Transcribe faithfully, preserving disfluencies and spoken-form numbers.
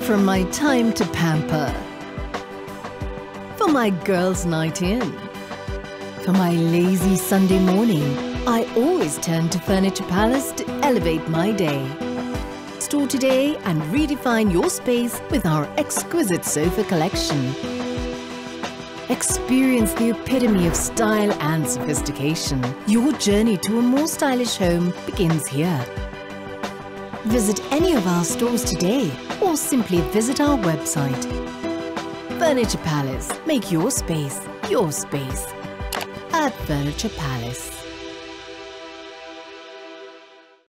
from my time to pamper, for my girls' night in, for my lazy Sunday morning, I always turn to Furniture Palace to elevate my day. Store today and redefine your space with our exquisite sofa collection. Experience the epitome of style and sophistication. Your journey to a more stylish home begins here. Visit any of our stores today or simply visit our website. Furniture Palace. Make your space your space at Furniture Palace.